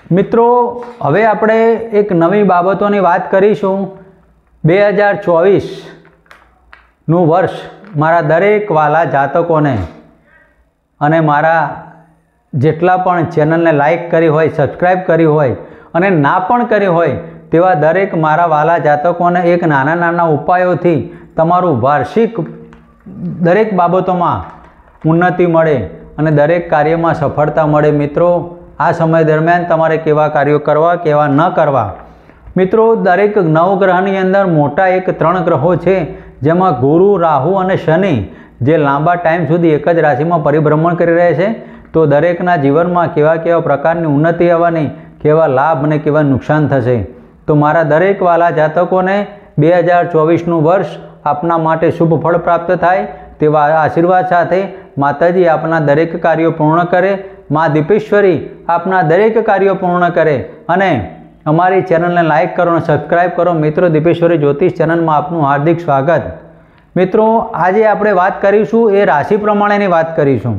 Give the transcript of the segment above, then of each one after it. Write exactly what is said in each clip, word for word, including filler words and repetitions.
મિત્રો હવે આપણે એક નવી બાબતોની વાત કરીશું। બે હજાર ચોવીસનું વર્ષ મારા દરેક વાલા જાતકોને અને મારા જેટલા પણ ચેનલને લાઈક કરી હોય, સબસ્ક્રાઈબ કરી હોય અને ના પણ કરી હોય તેવા દરેક મારા વાલા જાતકોને એક નાના નાના ઉપાયોથી તમારું વાર્ષિક દરેક બાબતોમાં ઉન્નતિ મળે અને દરેક કાર્યમાં સફળતા મળે। મિત્રો આ સમય દરમિયાન તમારે કેવા કાર્યો કરવા, કેવા ન કરવા। મિત્રો દરેક નવગ્રહની અંદર મોટા એક ત્રણ ગ્રહો છે, જેમાં ગુરુ, રાહુ અને શનિ જે લાંબા ટાઈમ સુધી એક જ રાશિમાં પરિભ્રમણ કરી રહ્યા છે। તો દરેકના જીવનમાં કેવા કેવા પ્રકારની ઉન્નતિ આવવાની, કેવા લાભ અને કેવા નુકસાન થશે। તો મારા દરેક વાલા જાતકોને બે હજાર ચોવીસનું વર્ષ આપના માટે શુભ ફળ પ્રાપ્ત થાય તેવા આશીર્વાદ સાથે માતાજી આપના દરેક કાર્યો પૂર્ણ કરે, મા દીપેશ્વરી આપના દરેક કાર્યો પૂર્ણ કરે અને અમારી ચેનલને લાઈક કરો અને સબસ્ક્રાઈબ કરો। મિત્રો દીપેશ્વરી જ્યોતિષ ચેનલમાં આપનું હાર્દિક સ્વાગત। મિત્રો આજે આપણે વાત કરીશું એ રાશિ પ્રમાણેની વાત કરીશું।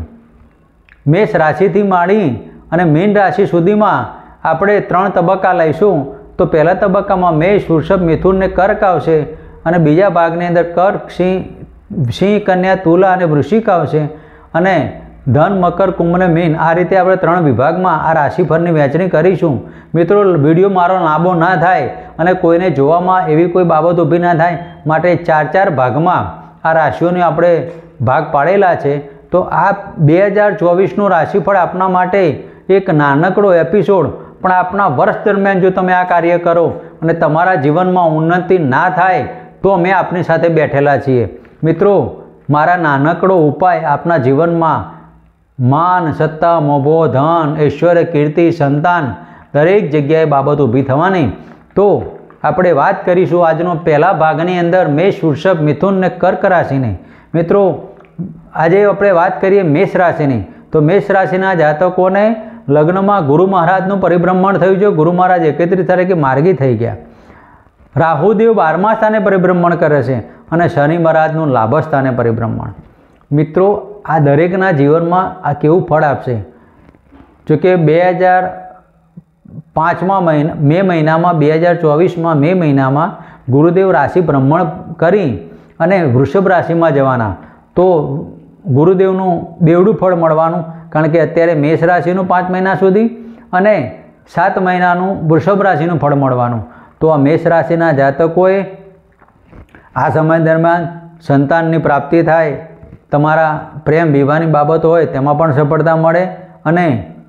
મેષ રાશિથી માંડી અને મીન રાશિ સુધીમાં આપણે ત્રણ તબક્કા લઈશું। તો પહેલા તબક્કામાં મેષ, વૃષભ, મિથુન ને કર્ક આવશે અને બીજા ભાગની અંદર કર્ક, સિંહ, સિંહ, કન્યા, તુલા અને વૃશ્ચિક આવશે અને ધન, મકર, કુંભ અને મીન આ રીતે આપણે ત્રણ વિભાગમાં આ રાશિફળની વહેંચણી કરીશું। મિત્રો વિડીયો મારો લાંબો ના થાય અને કોઈને જોવામાં એવી કોઈ બાબત ઊભી ના થાય માટે ચાર ચાર ભાગમાં આ રાશિઓને આપણે ભાગ પાડેલા છે। તો આ બે હજાર ચોવીસનું રાશિફળ આપના માટે એક નાનકડો એપિસોડ, પણ આપના વર્ષ દરમિયાન જો તમે આ કાર્ય કરો અને તમારા જીવનમાં ઉન્નતિ ના થાય તો અમે આપની સાથે બેઠેલા છીએ। મિત્રો મારા નાનકડો ઉપાય આપના જીવનમાં માન, સત્તા, મોભો, ધન, ઐશ્વર્ય, કીર્તિ, સંતાન દરેક જગ્યાએ બાબત ઊભી થવાની। તો આપણે વાત કરીશું આજનો પહેલા ભાગની અંદર મેષ, વૃષભ, મિથુન ને કર્ક રાશિની। મિત્રો આજે આપણે વાત કરીએ મેષ રાશિની। તો મેષ રાશિના જાતકોને લગ્નમાં ગુરુ મહારાજનું પરિભ્રમણ થયું છે। ગુરુ મહારાજ એકત્રીસ તારીખે માર્ગી થઈ ગયા। રાહુદેવ બારમા સ્થાને પરિભ્રમણ કરે છે અને શનિ મહારાજનું લાભ સ્થાને પરિભ્રમણ। મિત્રો આ દરેકના જીવનમાં આ કેવું ફળ આપશે? જોકે બે હજાર પાંચમા મહિના મે મહિનામાં બે હજાર ચોવીસમાં મે મહિનામાં ગુરુદેવ રાશિ ભ્રમણ કરી અને વૃષભ રાશિમાં જવાના। તો ગુરુદેવનું બેવડું ફળ મળવાનું, કારણ કે અત્યારે મેષ રાશિનું પાંચ મહિના સુધી અને સાત મહિનાનું વૃષભ રાશિનું ફળ મળવાનું। તો આ મેષ રાશિના જાતકોએ આ સમય દરમિયાન સંતાનની પ્રાપ્તિ થાય, તમારા પ્રેમ વિવાહની બાબતો હોય તેમાં પણ સફળતા મળે અને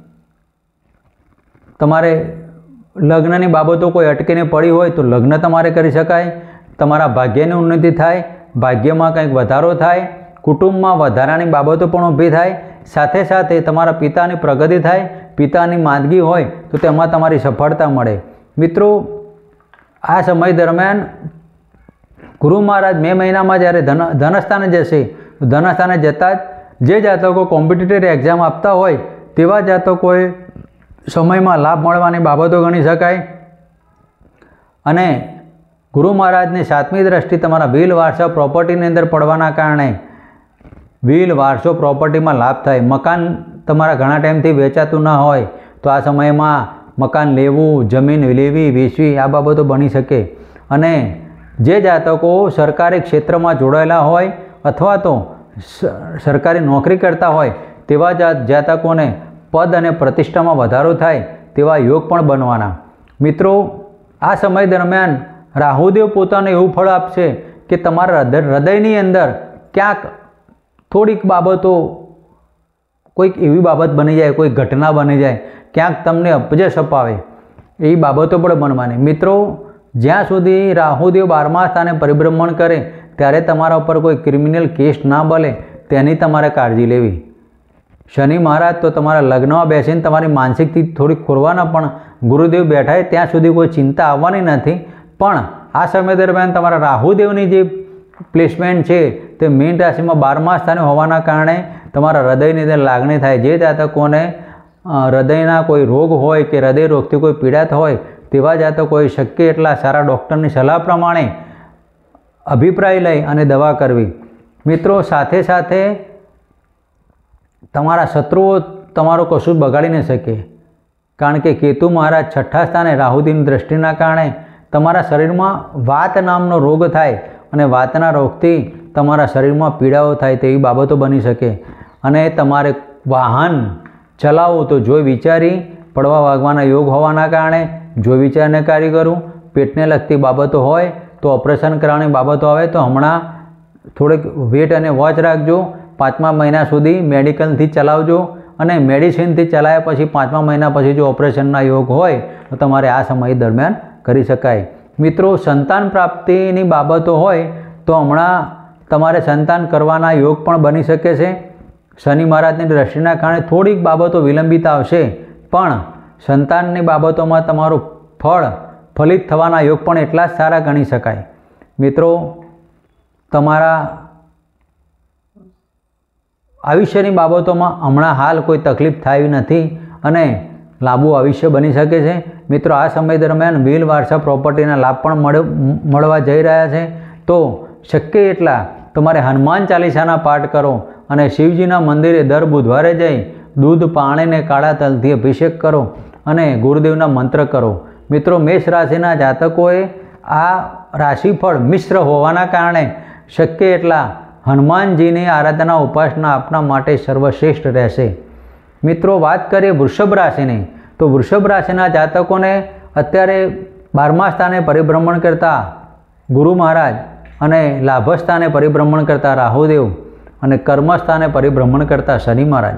તમારે લગ્નની બાબતો કોઈ અટકીને પડી હોય તો લગ્ન તમારે કરી શકાય। તમારા ભાગ્યની ઉન્નતિ થાય, ભાગ્યમાં કંઈક વધારો થાય, કુટુંબમાં વધારાની બાબતો પણ ઊભી થાય, સાથે સાથે તમારા પિતાની પ્રગતિ થાય, પિતાની માંદગી હોય તો તેમાં તમારી સફળતા મળે। મિત્રો આ સમય દરમિયાન ગુરુ મહારાજ મે મહિનામાં જ્યારે ધન ધનસ્થાને જશે, ધનસ્થાને જતાં જ જે જાતકો કોમ્પિટિટિવ એક્ઝામ આપતા હોય તેવા જાતકોએ સમયમાં લાભ મળવાની બાબતો ગણી શકાય। અને ગુરુ મહારાજની સાતમી દ્રષ્ટિ તમારા વ્હીલ, વારસો, પ્રોપર્ટીની અંદર પડવાના કારણે વ્હીલ, વારસો, પ્રોપર્ટીમાં લાભ થાય। મકાન તમારા ઘણા ટાઈમથી વેચાતું ના હોય તો આ સમયમાં મકાન લેવું, જમીન લેવી, વેચવી આ બાબતો બની શકે। અને જે જાતકો સરકારી ક્ષેત્રમાં જોડાયેલા હોય અથવા તો સરકારી નોકરી કરતા હોય તેવા જાતકોને પદ અને પ્રતિષ્ઠામાં વધારો થાય તેવા યોગ પણ બનવાના। મિત્રો આ સમય દરમિયાન રાહુદેવ પોતાને એવું ફળ આપશે કે તમારા હૃદયની અંદર ક્યાંક થોડીક બાબતો, કોઈક એવી બાબત બની જાય, કોઈ ઘટના બની જાય, ક્યાંક તમને અપજશ અપાવે એવી બાબતો પણ બનવાની। મિત્રો જ્યાં સુધી રાહુદેવ બારમા સ્થાને પરિભ્રમણ કરે ત્યારે તમારા ઉપર કોઈ ક્રિમિનલ કેસ ના બને તેની તમારે કાળજી લેવી। શનિ મહારાજ તો તમારા લગ્નમાં બેસીને તમારી માનસિકથી થોડીક ખોરવાના, પણ ગુરુદેવ બેઠાય ત્યાં સુધી કોઈ ચિંતા આવવાની નથી। પણ આ સમય દરમિયાન તમારા રાહુદેવની જે પ્લેસમેન્ટ છે તે મીન રાશિમાં બારમા સ્થાને હોવાના કારણે તમારા હૃદયની અંદર લાગણી થાય। જે જાતકોને હૃદયના કોઈ રોગ હોય કે હૃદય રોગથી કોઈ પીડાત હોય તેવા જાતકોએ શક્ય એટલા સારા ડૉક્ટરની સલાહ પ્રમાણે અભિપ્રાય લઈ અને દવા કરવી। મિત્રો સાથે સાથે તમારા શત્રુઓ તમારું કશું બગાડી ન શકે। કારણ કે કેતુ મહારાજ છઠ્ઠા સ્થાને રાહુજીની દૃષ્ટિના કારણે તમારા શરીરમાં વાત નામનો રોગ થાય અને વાતના રોગથી તમારા શરીરમાં પીડાઓ થાય તેવી બાબતો બની શકે. અને તમારે વાહન ચલાવો તો જોઈ વિચારી, પડવા વાગવાના યોગ હોવાના કારણે જોઈ વિચારને કાર્ય કરવું. પેટને લગતી બાબતો હોય તો ઓપરેશન કરવાની બાબતો આવે તો હમણાં થોડીક વેટ અને વોચ રાખજો. પાંચમા મહિના સુધી મેડિકલથી ચલાવજો અને મેડિસિનથી ચલાવ્યા પછી પાંચમા મહિના પછી જો ઓપરેશનના યોગ હોય તો તમારે આ સમય દરમિયાન કરી શકાય. મિત્રો, સંતાન પ્રાપ્તિની બાબતો હોય તો હમણાં તમારે સંતાન કરવાના યોગ પણ બની શકે છે. શનિ મહારાજની દૃષ્ટિના કારણે થોડીક બાબતો વિલંબિત આવશે, પણ સંતાનની બાબતોમાં તમારું ફળ ફલિત થવાના યોગ પણ એટલા જ સારા ગણી શકાય. મિત્રો, તમારા આયુષ્યની બાબતોમાં હમણાં હાલ કોઈ તકલીફ થાય નથી અને લાંબુ આયુષ્ય બની શકે છે. મિત્રો, આ સમય દરમિયાન વ્હીલ વારસા પ્રોપર્ટીના લાભ પણ મળ મળવા જઈ રહ્યા છે. તો શક્ય એટલા તમારે હનુમાન ચાલીસાના પાઠ કરો અને શિવજીના મંદિરે દર બુધવારે જઈ દૂધ પાણીને કાળા તલથી અભિષેક કરો અને ગુરુદેવના મંત્ર કરો. મિત્રો, મેષ રાશિના જાતકોએ આ રાશિફળ મિશ્ર હોવાના કારણે શક્ય એટલા હનુમાનજીની આરાધના ઉપાસના આપના માટે સર્વશ્રેષ્ઠ રહેશે. મિત્રો, વાત કરીએ વૃષભ રાશિની, તો વૃષભ રાશિના જાતકોને અત્યારે બારમા સ્થાને પરિભ્રમણ કરતા ગુરુ મહારાજ અને લાભસ્થાને પરિભ્રમણ કરતા રાહુદેવ અને કર્મસ્થાને પરિભ્રમણ કરતા શનિ મહારાજ.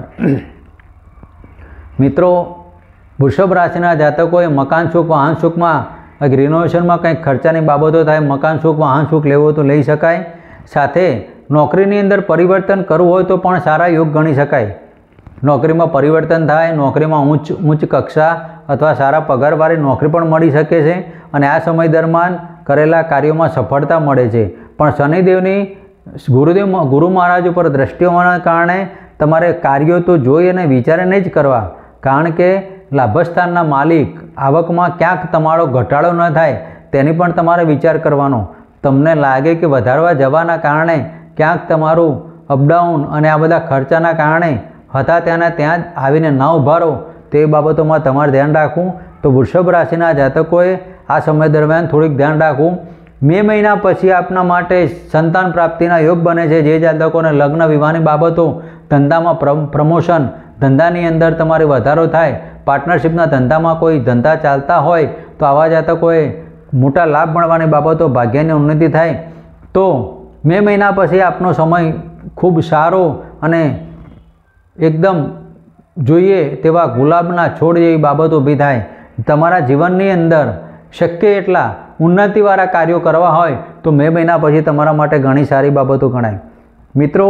મિત્રો, વૃષભ રાશિના જાતકોએ મકાન સુખ વાહન સુખમાં રિનોવેશનમાં કંઈક ખર્ચાની બાબતો થાય, મકાન સુખ વાહન સુખ લેવો તો લઈ શકાય. સાથે નોકરીની અંદર પરિવર્તન કરવું હોય તો પણ સારા યોગ ગણી શકાય. નોકરીમાં પરિવર્તન થાય, નોકરીમાં ઉચ્ચ ઉચ્ચ કક્ષા અથવા સારા પગારવાળી નોકરી પણ મળી શકે છે અને આ સમય દરમિયાન કરેલા કાર્યોમાં સફળતા મળે છે. પણ શનિદેવની ગુરુદેવ ગુરુ મહારાજ ઉપર દ્રષ્ટિ હોવાના કારણે તમારે કાર્યો તો જોઈ અને વિચારીને જ કરવા, કારણ કે લાભસ્થાનના માલિક આવકમાં ક્યાંક તમારો ઘટાડો ન થાય તેની પણ તમારે વિચાર કરવાનો. તમને લાગે કે વધારવા જવાના કારણે ક્યાંક તમારું અપડાઉન અને આ બધા ખર્ચાના કારણે હતા ત્યાંના ત્યાં જ આવીને ના ઊભા રહો તે બાબતોમાં તમારે ધ્યાન રાખવું. તો વૃષભ રાશિના જાતકોએ આ સમય દરમિયાન થોડીક ધ્યાન રાખવું. મે મહિના પછી આપના માટે સંતાન પ્રાપ્તિના યોગ બને છે. જે જાતકોને લગ્ન વિવાહની બાબતો, ધંધામાં પ્રમોશન, ધંધાની અંદર તમારે વધારો થાય, પાર્ટનરશિપના ધંધામાં કોઈ ધંધા ચાલતા હોય તો આવા જાતકોએ મોટા લાભ મળવાની બાબતો, ભાગ્યની ઉન્નતિ થાય. તો મે મહિના પછી આપનો સમય ખૂબ સારો અને એકદમ જોઈએ તેવા ગુલાબના છોડ જેવી બાબતો ઊભી થાય. તમારા જીવનની અંદર શક્ય એટલા ઉન્નતિવાળા કાર્યો કરવા હોય તો મે મહિના પછી તમારા માટે ઘણી સારી બાબતો ગણાય. મિત્રો,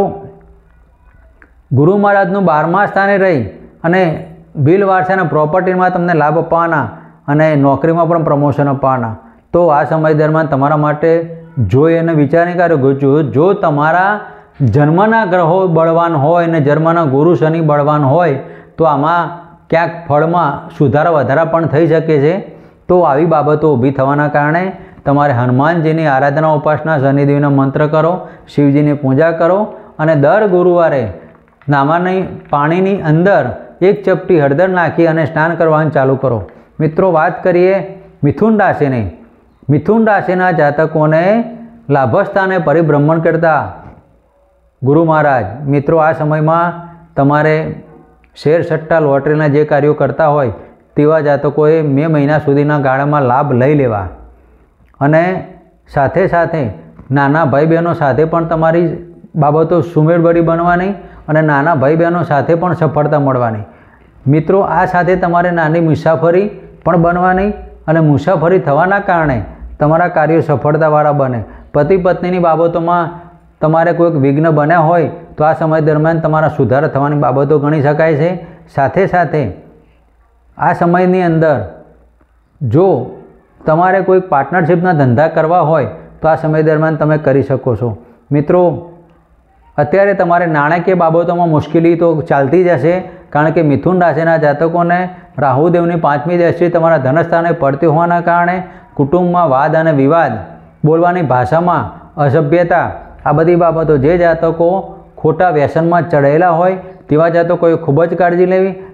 ગુરુ મહારાજનું બારમા સ્થાને રહી અને બિલ વારસાના પ્રોપર્ટીમાં તમને લાભ અપાવવાના અને નોકરીમાં પણ પ્રમોશન અપાવવાના. તો આ સમય દરમિયાન તમારા માટે જોઈ અને વિચારી કાર્યો, જો તમારા જન્મના ગ્રહો બળવાન હોય અને જન્મના ગુરુ શનિ બળવાન હોય તો આમાં ક્યાંક ફળમાં સુધારા વધારા પણ થઈ શકે છે. તો આવી બાબતો ઊભી થવાના કારણે તમારે હનુમાનજીની આરાધના ઉપાસના, શનિદેવના મંત્ર કરો, શિવજીની પૂજા કરો અને દર ગુરુવારે નામાની પાણીની અંદર એક ચપટી હળદર નાખી અને સ્નાન કરવાનું ચાલુ કરો. મિત્રો, વાત કરીએ મિથુન રાશિની. મિથુન રાશિના જાતકોને લાભસ્થાને પરિભ્રમણ કરતા ગુરુ મહારાજ. મિત્રો, આ સમયમાં તમારે શેર સટ્ટા લોટરીના જે કાર્યો કરતા હોય તેવા જાતકોએ મે મહિના સુધીના ગાળામાં લાભ લઈ લેવા અને સાથે સાથે નાના ભાઈ બહેનો સાથે પણ તમારી બાબતો સુમેળભરી બનવાની અને નાના ભાઈ બહેનો સાથે પણ સફળતા મળવાની. મિત્રો, આ સાથે તમારે નાની મુસાફરી પણ બનવાની અને મુસાફરી થવાના કારણે તમારા કાર્યો સફળતાવાળા બને. પતિ પત્નીની બાબતોમાં તમારે કોઈક વિઘ્ન બન્યા હોય તો આ સમય દરમિયાન તમારા સુધારા થવાની બાબતો ગણી શકાય છે. સાથે સાથે આ સમયની અંદર જો તમારે કોઈ પાર્ટનરશિપના ધંધા કરવા હોય તો આ સમય દરમિયાન તમે કરી શકો છો. મિત્રો, અત્યારે તમારે નાણાકીય બાબતોમાં મુશ્કેલી તો ચાલતી જ હશે, કારણ કે મિથુન રાશિના જાતકોને રાહુદેવની પાંચમી દ્રષ્ટિ તમારા ધનસ્થાને પડતી હોવાના કારણે કુટુંબમાં વાદ અને વિવાદ, બોલવાની ભાષામાં અસભ્યતા, આ બધી બાબતો જે જાતકો ખોટા વ્યસનમાં ચઢેલા હોય તેવા જાતકોએ ખૂબ જ કાળજી લેવી.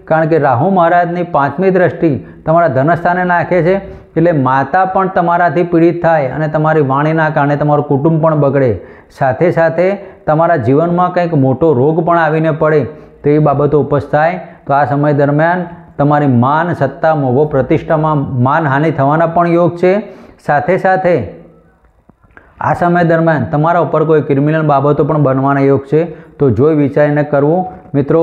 કારણ કે રાહુ મહારાજની પાંચમી દ્રષ્ટિ તમારા ધનસ્થાને નાખે છે, એટલે માતા પણ તમારાથી પીડિત થાય અને તમારી વાણીના કારણે તમારું કુટુંબ પણ બગડે, સાથે સાથે તમારા જીવનમાં કંઈક મોટો રોગ પણ આવીને પડે તેવી બાબતો ઉપજ થાય. તો આ સમય દરમિયાન તમારી માન, સત્તા, મોભો, પ્રતિષ્ઠામાં માનહાનિ થવાના પણ યોગ છે. સાથે સાથે આ સમય દરમિયાન તમારા ઉપર કોઈ ક્રિમિનલ બાબતો પણ બનવાના યોગ છે, તો જોઈ વિચારીને કરવું. મિત્રો,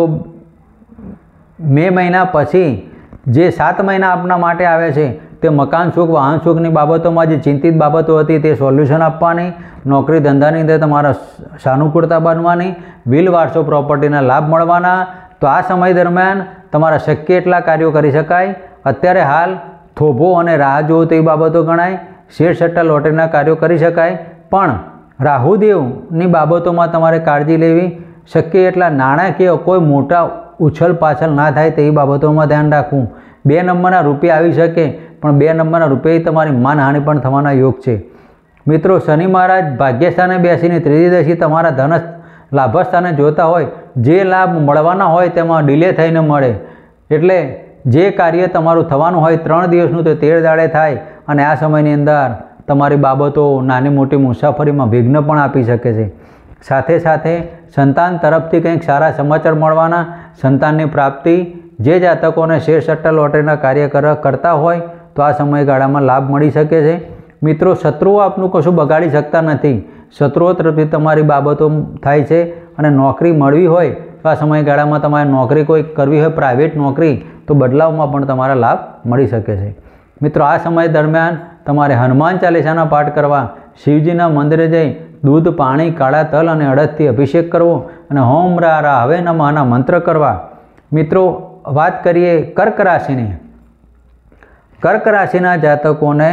મે મહિના પછી જે સાત મહિના આપના માટે આવે છે તે મકાન સુખ, વાહન સુખની બાબતોમાં જે ચિંતિત બાબતો હતી તે સોલ્યુશન આપવાની, નોકરી ધંધાની અંદર તમારા સાનુકૂળતા બનવાની, વિલ વારસો પ્રોપર્ટીના લાભ મળવાના. તો આ સમય દરમિયાન તમારા શક્ય એટલા કાર્યો કરી શકાય. અત્યારે હાલ થોભો અને રાહ જોવો તેવી બાબતો ગણાય. શેર સટ્ટા લોટરીના કાર્યો કરી શકાય, પણ રાહુદેવની બાબતોમાં તમારે કાળજી લેવી. શક્ય એટલા નાણાકીય કોઈ મોટા ઉછલ પાછળ ના થાય તેવી બાબતોમાં ધ્યાન રાખવું. બે નંબરના રૂપિયા આવી શકે, પણ બે નંબરના રૂપિયા તમારી માનહાનિ પણ થવાના યોગ છે. મિત્રો, શનિ મહારાજ ભાગ્યસ્થાને બેસીને ત્રીજી દશી તમારા ધન લાભસ્થાને જોતા હોય, જે લાભ મળવાના હોય તેમાં ડિલે થઈને મળે. એટલે જે કાર્ય તમારું થવાનું હોય ત્રણ દિવસનું તે તેર દાડે થાય, અને આ સમયની અંદર તમારી બાબતો નાની મોટી મુસાફરીમાં વિઘ્ન પણ આપી શકે છે. સાથે સાથે સંતાન તરફથી કંઈક સારા સમાચાર મળવાના, સંતાનની પ્રાપ્તિ. જે જાતકોને શેર સટ્ટા લોટરીના કાર્ય કરતા હોય તો આ સમયગાળામાં લાભ મળી શકે છે. મિત્રો, શત્રુઓ આપનું કશું બગાડી શકતા નથી. શત્રુઓ તરફથી તમારી બાબતો થાય છે, અને નોકરી મળવી હોય તો આ સમયગાળામાં તમારે નોકરી કોઈ કરવી હોય, પ્રાઇવેટ નોકરી, તો બદલાવમાં પણ તમારા લાભ મળી શકે છે. મિત્રો, આ સમય દરમિયાન તમારે હનુમાન ચાલીસાના પાઠ કરવા, શિવજીના મંદિરે જઈ દૂધ, પાણી, કાળા તલ અને અડદથી અભિષેક કરવો અને હોમ રા રા હવે નમઃના મંત્ર કરવા. મિત્રો, વાત કરીએ કર્ક રાશિની. કર્ક રાશિના જાતકોને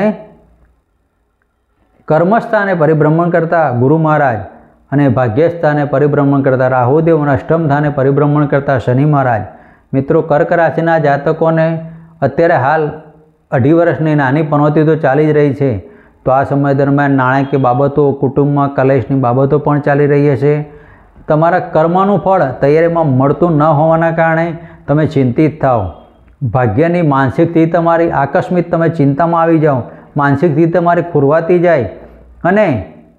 કર્મસ્થાને પરિભ્રમણ કરતા ગુરુ મહારાજ અને ભાગ્યસ્થાને પરિભ્રમણ કરતા રાહુદેવ અને અષ્ટમ સ્થાને પરિભ્રમણ કરતા શનિ મહારાજ. મિત્રો, કર્ક રાશિના જાતકોને અત્યારે હાલ અઢી વર્ષની નાની પનોતી તો ચાલી જ રહી છે. તો આ સમય દરમિયાન નાણાકીય બાબતો, કુટુંબમાં કલેશની બાબતો પણ ચાલી રહી છે. તમારા કર્મનું ફળ તૈયારીમાં મળતું ન હોવાના કારણે તમે ચિંતિત થાઓ. ભાગ્યની માનસિક સ્થિતિ તમારી આકસ્મિક તમે ચિંતામાં આવી જાઓ, માનસિક સ્થિતિ તમારી ખુરવાતી જાય, અને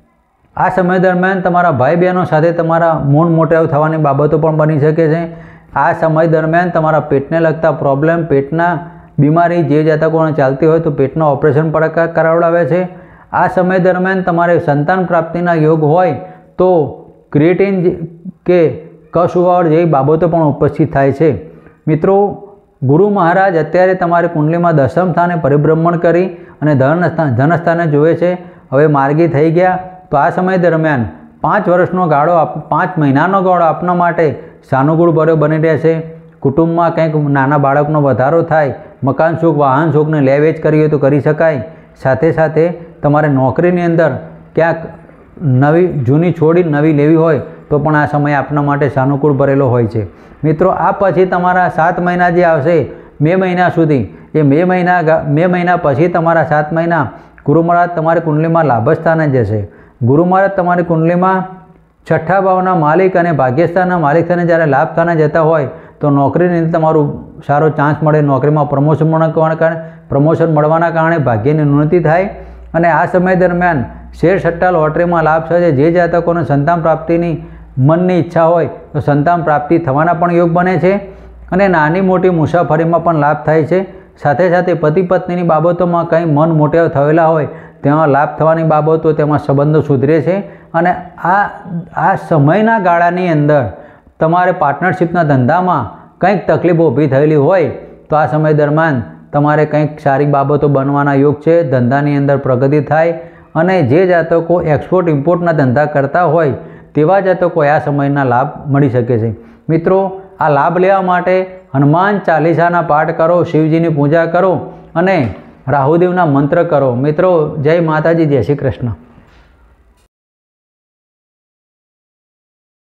આ સમય દરમિયાન તમારા ભાઈ બહેનો સાથે તમારા મૂળ મોટાવ થવાની બાબતો પણ બની શકે છે. આ સમય દરમિયાન તમારા પેટને લગતા પ્રોબ્લેમ, પેટના બીમારી જે જાતકોને ચાલતી હોય તો પેટના ઓપરેશન પણ કરાવડાવે છે. આ સમય દરમિયાન તમારે સંતાન પ્રાપ્તિના યોગ હોય તો ક્રિએટિન કે કશુવાવડ જેવી બાબતો પણ ઉપસ્થિત થાય છે. મિત્રો, ગુરુ મહારાજ અત્યારે તમારી કુંડલીમાં દસમ સ્થાને પરિભ્રમણ કરી અને ધન ધનસ્થાને જોવે છે. હવે માર્ગી થઈ ગયા. તો આ સમય દરમિયાન પાંચ વર્ષનો ગાળો, પાંચ મહિનાનો ગાળો આપના માટે સાનુકૂળ ભર્યો બની રહેશે. કુટુંબમાં કંઈક નાના બાળકનો વધારો થાય, મકાન સુખ, વાહન સુખને લે વેચ કરવી હોય તો કરી શકાય. સાથે સાથે તમારે નોકરીની અંદર ક્યાંક નવી જૂની છોડી નવી લેવી હોય તો પણ આ સમય આપના માટે સાનુકૂળ ભરેલો હોય છે. મિત્રો, આ પછી તમારા સાત મહિના જે આવશે મે મહિના સુધી, એ મે મહિના મે મહિના પછી તમારા સાત મહિના ગુરુ મહારાજ તમારી કુંડલીમાં લાભસ્થાને જશે. ગુરુ મહારાજ તમારી કુંડલીમાં છઠ્ઠા ભાવના માલિક અને ભાગ્યસ્થાનના માલિક થઈને જ્યારે લાભ સ્થાને જતા હોય તો નોકરીની અંદર તમારું સારો ચાન્સ મળે. નોકરીમાં પ્રમોશન મળવાના કારણે પ્રમોશન મળવાના કારણે ભાગ્યની ઉન્નતિ થાય. અને આ સમય દરમિયાન શેર સટ્ટા લોટરીમાં લાભ થશે. જે જાતકોને સંતાન પ્રાપ્તિની મનની ઈચ્છા હોય તો સંતાન પ્રાપ્તિ થવાના પણ યોગ બને છે, અને નાની મોટી મુસાફરીમાં પણ લાભ થાય છે. સાથે સાથે પતિ પત્નીની બાબતોમાં કંઈ મન મોટેવ થયેલા હોય તેમાં લાભ થવાની બાબતો, તેમાં સંબંધો સુધરે છે. અને આ આ સમયના ગાળાની અંદર તમારે પાર્ટનરશિપના ધંધામાં કંઈક તકલીફો ઊભી થયેલી હોય તો આ સમય દરમિયાન તમારે કંઈક સારી બાબતો બનવાના યોગ છે. ધંધાની અંદર પ્રગતિ થાય, અને જે જાતકો એક્સપોર્ટ ઇમ્પોર્ટના ધંધા કરતા હોય તેવા જાતકો આ સમયના લાભ મળી શકે છે. મિત્રો, આ લાભ લેવા માટે હનુમાન ચાલીસાના પાઠ કરો, શિવજીની પૂજા કરો અને રાહુદેવના મંત્ર કરો. મિત્રો, જય માતાજી, જય શ્રી કૃષ્ણ.